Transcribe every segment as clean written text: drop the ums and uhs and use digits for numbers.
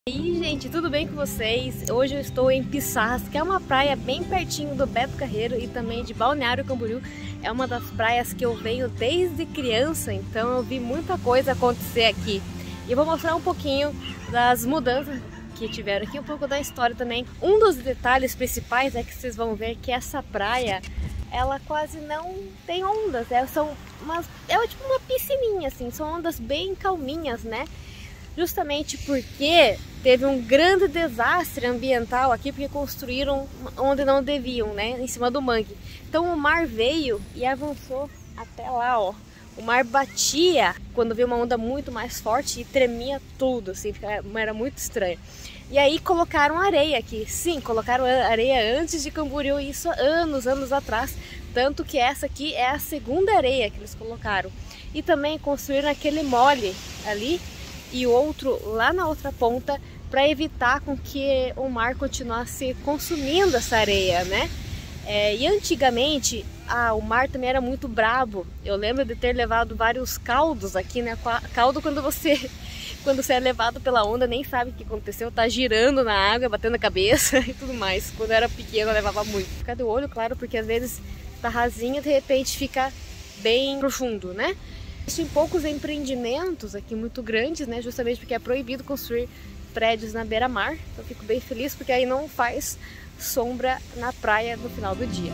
E aí, gente, tudo bem com vocês? Hoje eu estou em Pissarras, que é uma praia bem pertinho do Beto Carreiro e também de Balneário Camboriú. É uma das praias que eu venho desde criança, então eu vi muita coisa acontecer aqui. E eu vou mostrar um pouquinho das mudanças que tiveram aqui, um pouco da história também. Um dos detalhes principais é que vocês vão ver que essa praia, ela quase não tem ondas, é tipo uma piscininha, assim, são ondas bem calminhas, né? Justamente porque teve um grande desastre ambiental aqui, porque construíram onde não deviam, né, em cima do mangue. Então o mar veio e avançou até lá, ó. O mar batia quando veio uma onda muito mais forte e tremia tudo, assim, era muito estranho. E aí colocaram areia aqui, sim, colocaram areia antes de Camboriú, isso anos atrás. Tanto que essa aqui é a segunda areia que eles colocaram. E também construíram aquele mole ali e outro lá na outra ponta para evitar com que o mar continuasse consumindo essa areia, né? E antigamente o mar também era muito brabo. Eu lembro de ter levado vários caldos aqui, né? Caldo quando você é levado pela onda, nem sabe o que aconteceu, tá girando na água, batendo a cabeça e tudo mais. Quando eu era pequena eu levava muito. Fica de olho, claro, porque às vezes tá rasinha, de repente fica bem profundo, né? Existem poucos empreendimentos aqui muito grandes, né? Justamente porque é proibido construir prédios na beira-mar. Então eu fico bem feliz porque aí não faz sombra na praia no final do dia.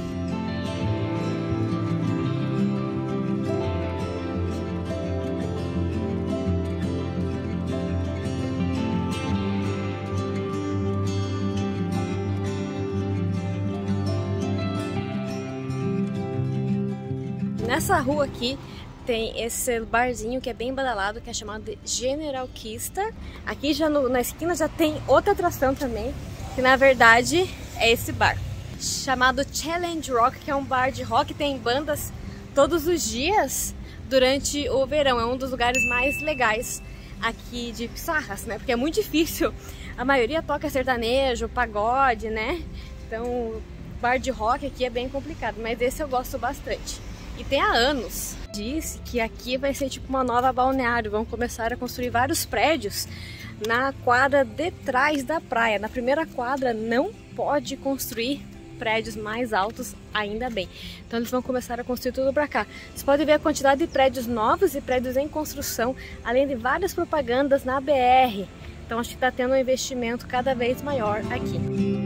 Nessa rua aqui tem esse barzinho que é bem badalado, que é chamado de Generalista. Aqui já na esquina já tem outra atração também, que na verdade é esse bar, chamado Challenge Rock, que é um bar de rock, tem bandas todos os dias durante o verão. É um dos lugares mais legais aqui de Pissarras, né? Porque é muito difícil, a maioria toca sertanejo, pagode, né? Então bar de rock aqui é bem complicado, mas esse eu gosto bastante. E tem há anos. Disse que aqui vai ser tipo uma nova balneário. Vão começar a construir vários prédios na quadra de trás da praia. Na primeira quadra não pode construir prédios mais altos, ainda bem. Então eles vão começar a construir tudo pra cá. Vocês podem ver a quantidade de prédios novos e prédios em construção, além de várias propagandas na BR. Então acho que tá tendo um investimento cada vez maior aqui.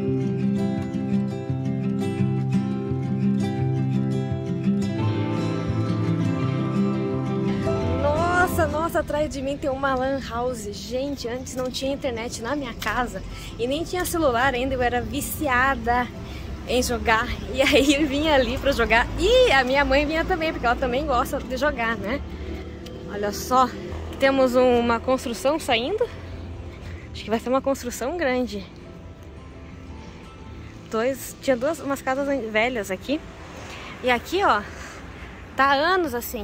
Nossa, atrás de mim tem uma lan house. Gente, antes não tinha internet na minha casa e nem tinha celular ainda, eu era viciada em jogar. E aí eu vinha ali pra jogar e a minha mãe vinha também, porque ela também gosta de jogar, né? Olha só, temos uma construção saindo. Acho que vai ser uma construção grande. Tinha umas casas velhas aqui. E aqui, ó, tá há anos assim.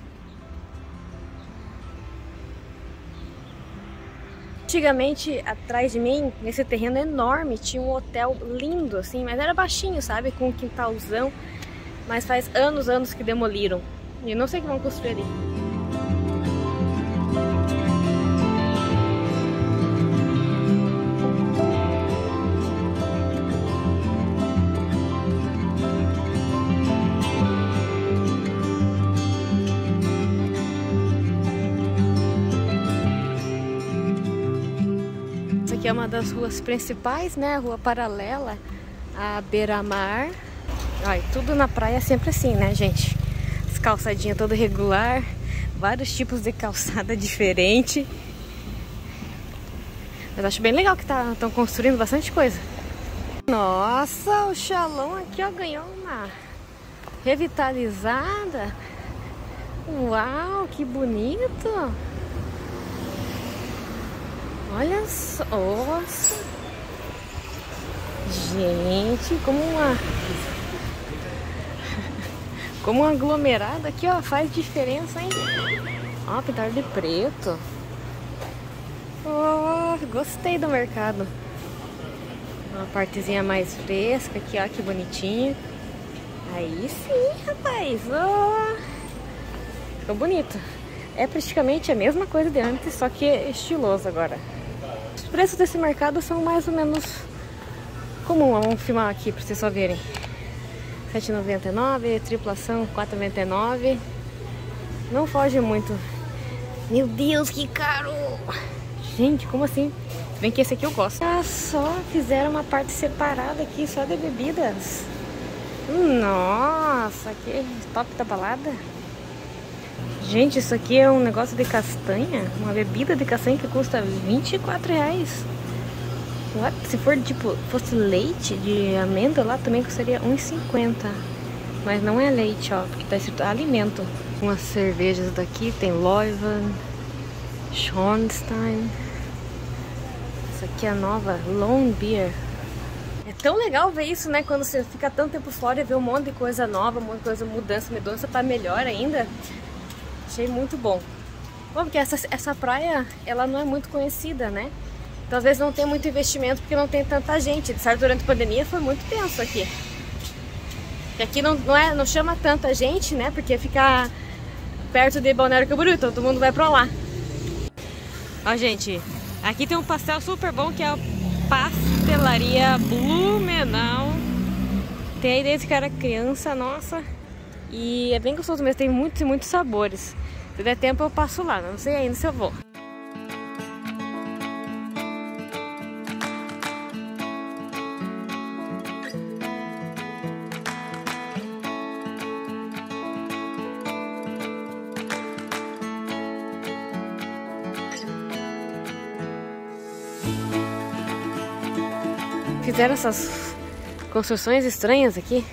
Antigamente, atrás de mim, nesse terreno enorme, tinha um hotel lindo, assim, mas era baixinho, sabe? Com um quintalzão. Mas faz anos que demoliram. E não sei o que vão construir ali. Aqui é uma das ruas principais, né? A rua paralela à beira-mar. Tudo na praia é sempre assim, né, gente? As calçadinhas toda regular, vários tipos de calçada diferente. Mas acho bem legal que estão construindo bastante coisa. Nossa, o Shalom aqui, ó, ganhou uma revitalizada. Uau, que bonito! Olha só, nossa, gente, como um aglomerado aqui, ó, faz diferença, hein? Ó, pintar de preto. Oh, gostei do mercado. Uma partezinha mais fresca aqui, ó, que bonitinho. Aí sim, rapaz, ó, ficou bonito. É praticamente a mesma coisa de antes, só que estiloso agora. preços desse mercado são mais ou menos comum. Vamos filmar aqui pra vocês só verem. R$7,99, tripulação R$4,99. Não foge muito. Meu Deus, que caro! Gente, como assim? Se bem que esse aqui eu gosto. Ah, só fizeram uma parte separada aqui, só de bebidas. Nossa, que top da balada. Gente, isso aqui é um negócio de castanha. Uma bebida de castanha que custa R$24. What? Se for tipo, fosse leite de amêndoa lá também custaria R$1,50. Mas não é leite, ó, porque tá escrito alimento. Umas cervejas daqui, tem Leuven, Schornstein. Essa aqui é a nova Lone Beer. É tão legal ver isso, né? Quando você fica tanto tempo fora e vê um monte de coisa nova, um monte de coisa, mudança pra melhor ainda. Achei muito bom. Bom, porque essa praia, ela não é muito conhecida, né? Então às vezes não tem muito investimento porque não tem tanta gente. Certo? Durante a pandemia foi muito tenso aqui. E aqui não chama tanta gente, né? Porque fica perto de Balneário Camboriú, então todo mundo vai pra lá. Ó, gente, aqui tem um pastel super bom que é a Pastelaria Blumenau. Tem aí desde que era criança, nossa. E é bem gostoso mesmo, tem muitos e muitos sabores. Se der tempo eu passo lá, não sei ainda se eu vou. Fizeram essas construções estranhas aqui.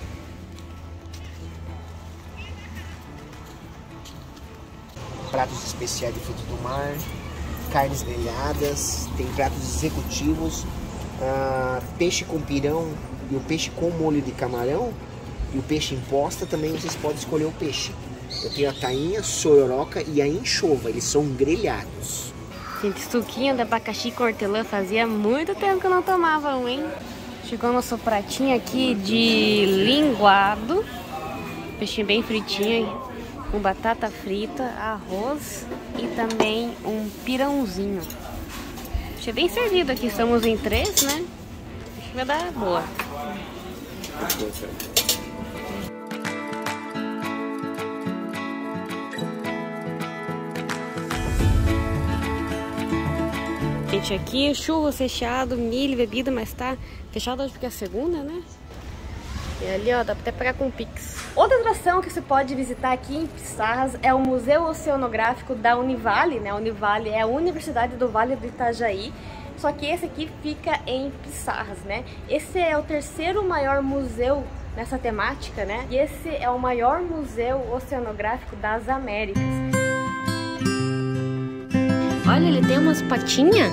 Pratos especiais de frutos do mar, carnes grelhadas, tem pratos executivos, peixe com pirão e o peixe com molho de camarão e o peixe em posta também vocês podem escolher o peixe. Eu tenho a tainha, sororoca e a anchova, eles são grelhados. Gente, suquinho de abacaxi com hortelã, fazia muito tempo que eu não tomava um, hein? Chegou nosso pratinho aqui de linguado, peixinho bem fritinho, com batata frita, arroz e também um pirãozinho. Achei bem servido aqui, estamos em 3, né? Acho que vai dar boa. Gente, aqui churros recheado, milho, bebida, mas tá fechado hoje porque é segunda, né? E ali, ó, dá pra até pagar com Pix. Outra atração que você pode visitar aqui em Pissarras é o Museu Oceanográfico da Univale, né? A Univale é a Universidade do Vale do Itajaí, só que esse aqui fica em Pissarras, né? Esse é o terceiro maior museu nessa temática, né? E esse é o maior museu oceanográfico das Américas. Olha, ele tem umas patinhas.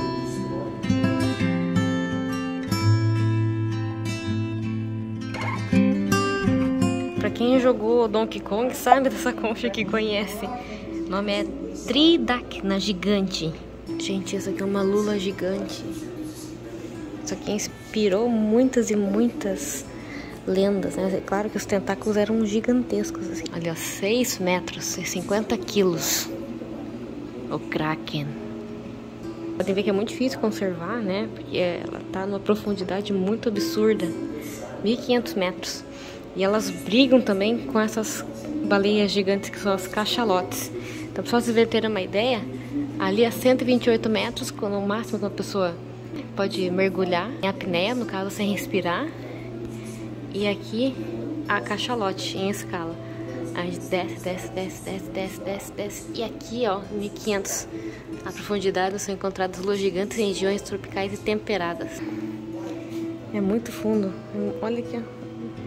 Pra quem jogou Donkey Kong sabe dessa concha que conhece. O nome é Tridacna gigante. Gente, isso aqui é uma lula gigante. Isso aqui inspirou muitas e muitas lendas, né? É claro que os tentáculos eram gigantescos, assim. Olha, 6 metros e 50 quilos. O Kraken. Podem ver que é muito difícil conservar, né? Porque ela tá numa profundidade muito absurda. 1.500 metros. E elas brigam também com essas baleias gigantes que são as cachalotes. Então, para vocês terem uma ideia, ali a 128 metros, quando o máximo que uma pessoa pode mergulhar em apneia, no caso sem respirar. E aqui a cachalote em escala. Aí desce, desce, desce, desce, desce, desce, desce. E aqui, ó, 1.500 a profundidade são encontradas lulas gigantes em regiões tropicais e temperadas. É muito fundo. Olha aqui, ó.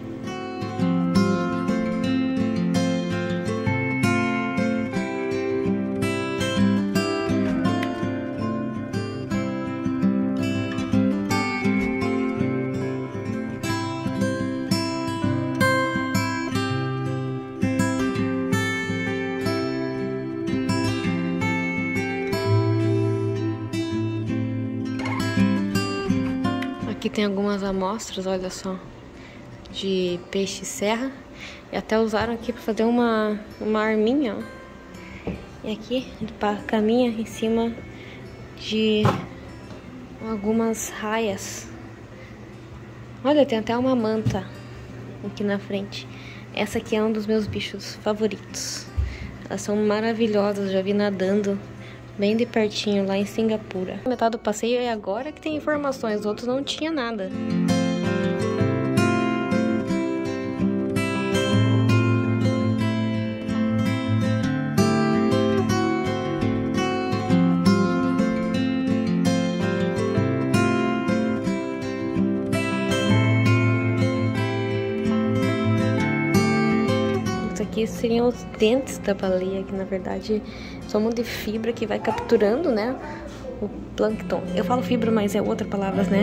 Aqui tem algumas amostras, olha só, de peixe serra. E até usaram aqui para fazer uma arminha, ó. E aqui caminha em cima de algumas raias. Olha, tem até uma manta aqui na frente. Essa aqui é um dos meus bichos favoritos. Elas são maravilhosas, já vi nadando bem de pertinho lá em Singapura. Metade do passeio é agora que tem informações, os outros não tinha nada. Aqui seriam os dentes da baleia, que na verdade são de fibra que vai capturando, né, o plâncton. Eu falo fibra, mas é outra palavra, né?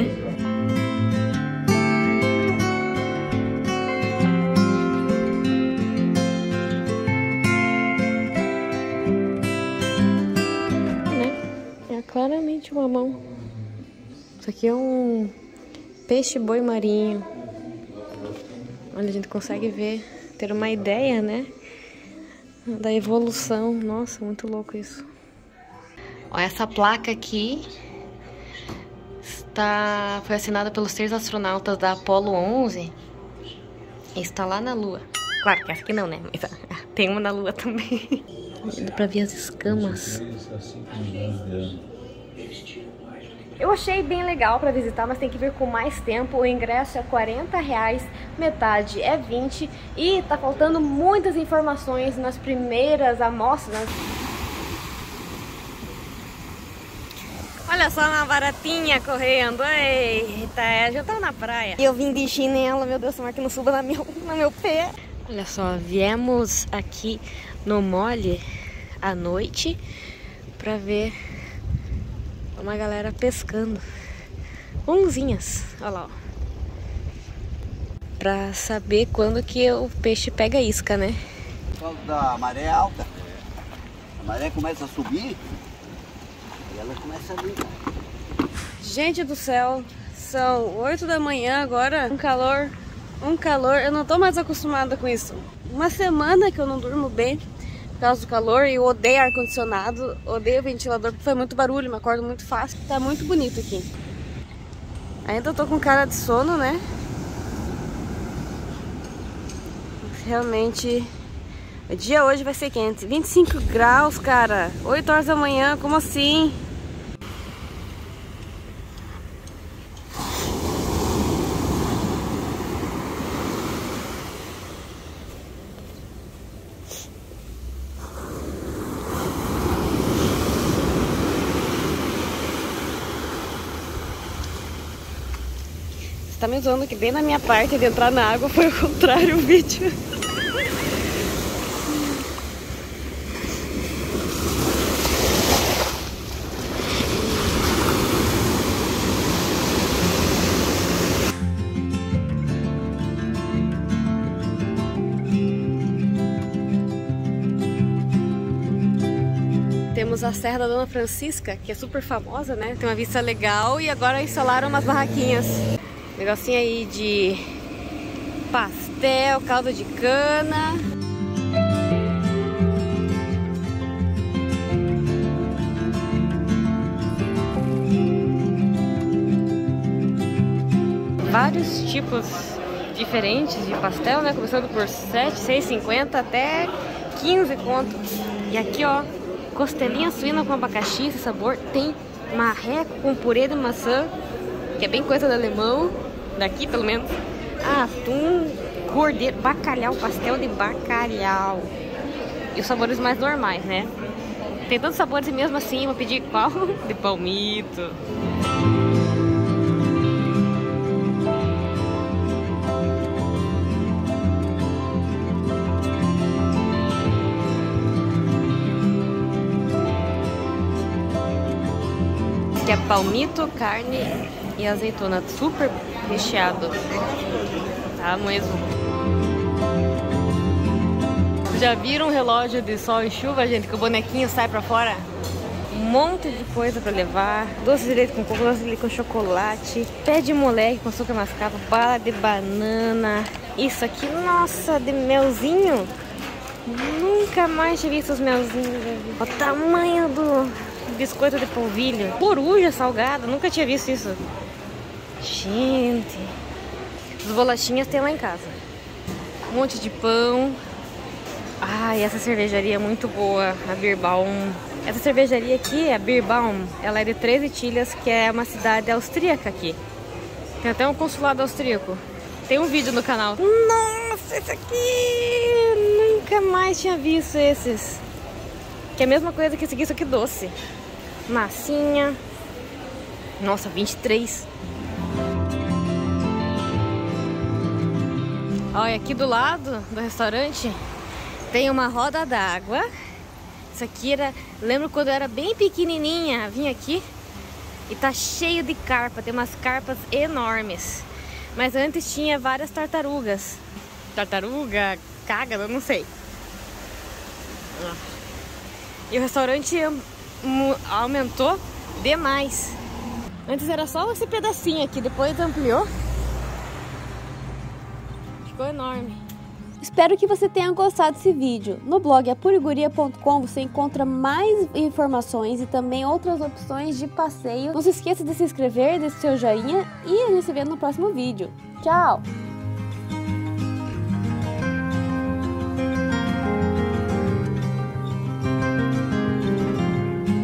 É claramente uma mão. Isso aqui é um peixe-boi marinho. Olha, a gente consegue ver, ter uma ideia, né, da evolução. Nossa, muito louco isso. Ó, essa placa aqui foi assinada pelos 3 astronautas da Apollo 11 e está lá na Lua. Claro que essa aqui não, né, mas tem uma na Lua também. Dá pra ver as escamas. Eu achei bem legal para visitar, mas tem que vir com mais tempo. O ingresso é R$40, metade é 20 e tá faltando muitas informações nas primeiras amostras. Olha só uma baratinha correndo. Eita, já tá na praia. E eu vim de chinelo, meu Deus, tomara que não suba no meu pé. Olha só, viemos aqui no mole à noite pra ver uma galera pescando onzinhas, olha lá, ó. Pra saber quando que o peixe pega isca, né? Por causa da maré alta, a maré começa a subir e ela começa a vir. Gente do céu, são 8 da manhã agora, um calor, eu não tô mais acostumada com isso. Uma semana que eu não durmo bem por causa do calor, e eu odeio ar-condicionado, odeio ventilador, porque faz muito barulho, me acordo muito fácil. Tá muito bonito aqui. Ainda tô com cara de sono, né? Realmente, o dia hoje vai ser quente. 25 graus, cara. 8 horas da manhã, como assim? Você tá me zoando que bem na minha parte de entrar na água foi o contrário o vídeo. Temos a Serra da Dona Francisca, que é super famosa, né? Tem uma vista legal e agora instalaram umas barraquinhas. Negocinho aí de pastel, caldo de cana. Vários tipos diferentes de pastel, né? Começando por 7, 6,50 até 15 conto. E aqui, ó, costelinha suína com abacaxi, esse sabor. Tem marreco com purê de maçã, que é bem coisa do alemão, daqui pelo menos. Atum, cordeiro, bacalhau, pastel de bacalhau. E os sabores mais normais, né? Tem tantos sabores e mesmo assim eu vou pedir qual? De palmito. Que é palmito, carne e azeitona, super recheado, tá mesmo. Já viram um relógio de sol e chuva, gente, que o bonequinho sai pra fora? Um monte de coisa pra levar, doce de leite com coco, doce de leite com chocolate, pé de moleque com açúcar mascavo, bala de banana. Isso aqui, nossa, de melzinho. Nunca mais tinha visto os melzinhos. O tamanho biscoito de polvilho. Coruja salgada, nunca tinha visto isso. Gente, as bolachinhas tem lá em casa. Um monte de pão. Ai, essa cervejaria é muito boa, a Bierbaum. Essa cervejaria aqui, a Bierbaum, ela é de Três Itilhas, que é uma cidade austríaca aqui. Tem até um consulado austríaco. Tem um vídeo no canal. Nossa, esse aqui! Nunca mais tinha visto esses. Que é a mesma coisa que esse aqui, só que doce. Massinha. Nossa, 23. Olha, aqui do lado do restaurante tem uma roda d'água. Isso aqui era... Lembro quando eu era bem pequenininha, vim aqui e tá cheio de carpa. Tem umas carpas enormes. Mas antes tinha várias tartarugas. Tartaruga, cágado, eu não sei. E o restaurante aumentou demais. Antes era só esse pedacinho aqui, depois ampliou. Ficou enorme. Espero que você tenha gostado desse vídeo. No blog apuriguria.com você encontra mais informações e também outras opções de passeio. Não se esqueça de se inscrever, deixe seu joinha e a gente se vê no próximo vídeo. Tchau!